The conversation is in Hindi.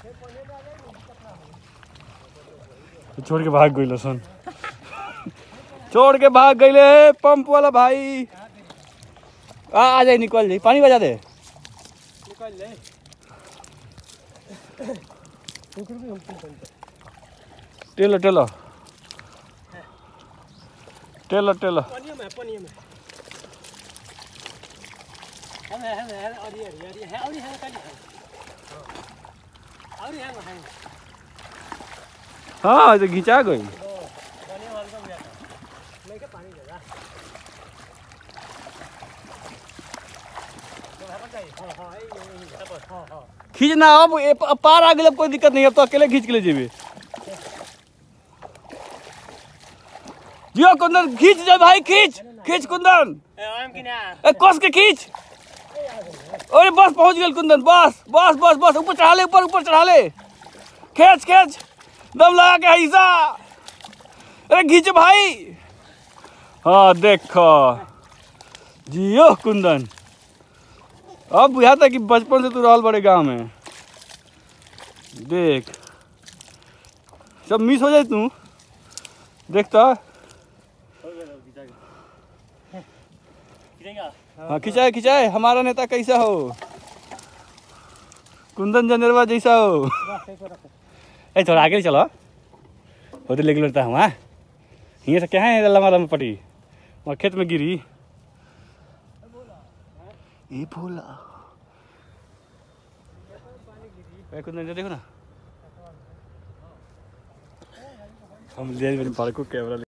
छोड़ के भाग गई सुन छोड़ के भाग गई पंप वाला भाई। आ जाए निकल जाए पानी बजा दे निकल जाए। टेलो टेलो टेलो टेलो हाँ तो घिंचा गई। खींचना अब पार आ गए अब कोई दिक्कत नहीं अब तो अकेले खींच के ले जेबे। जियो कुंदन खींच जा भाई खींच खींच कुंदन कस के खींच। अरे बस पहुंच गए कुंदन बस बस बस बस ऊपर चढ़ा ले ऊपर चढ़ा ले खींच खींच दम लगा के ऐसा। अरे खींच भाई। हाँ देखो जियो कुंदन अब बुझा था कि बचपन से तू रहल बड़े गांव में। देख सब मिस हो जाए तू देखता। हाँ खिंचाए खिंचाए हमारा नेता कैसा हो कुंदन जनेरवा जैसा हो। ए थोड़ा आगे चलो होते लेके लड़ता हूँ। हाँ ये से क्या है लम्बा लम्बा पटी वहाँ खेत में गिरी ये भोला कुंदन देखो ना हम ले पार्क को कैमरा